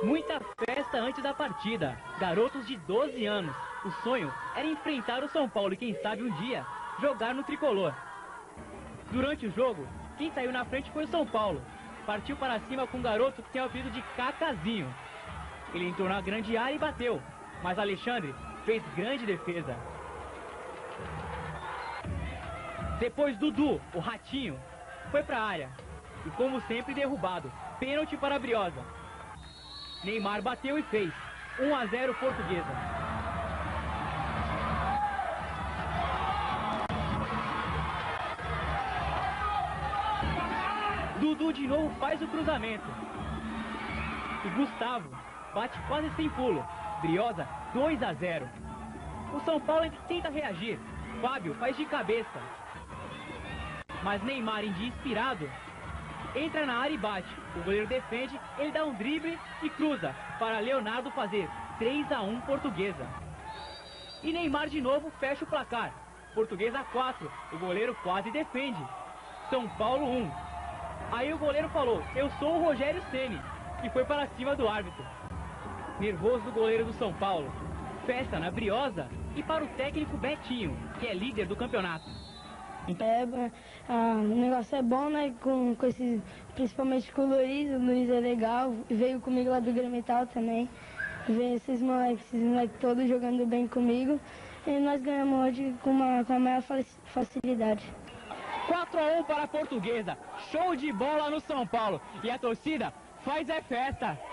Muita festa antes da partida. Garotos de 12 anos. O sonho era enfrentar o São Paulo e quem sabe um dia jogar no tricolor. Durante o jogo, quem saiu na frente foi o São Paulo. Partiu para cima com um garoto que tem o apelido de Cacazinho. Ele entrou na grande área e bateu, mas Alexandre fez grande defesa. Depois Dudu, o Ratinho, foi para a área e, como sempre, derrubado. Pênalti para a Briosa. Neymar bateu e fez 1-0 Portuguesa. Dudu de novo faz o cruzamento. E Gustavo bate quase sem pulo. Briosa 2-0. O São Paulo tenta reagir. Fábio faz de cabeça. Mas Neymar, em dia inspirado, entra na área e bate. O goleiro defende, ele dá um drible e cruza para Leonardo fazer 3-1 Portuguesa. E Neymar de novo fecha o placar. Portuguesa 4, o goleiro quase defende. São Paulo 1. Aí o goleiro falou, eu sou o Rogério Ceni, e foi para cima do árbitro. Nervoso do goleiro do São Paulo. Festa na Briosa e para o técnico Betinho, que é líder do campeonato. O negócio é bom, né? Com esses, principalmente com o Luiz é legal, veio comigo lá do Grêmio também. Ver esses moleques todos jogando bem comigo. E nós ganhamos hoje com a maior facilidade. 4-1 para a Portuguesa. Show de bola no São Paulo. E a torcida faz festa.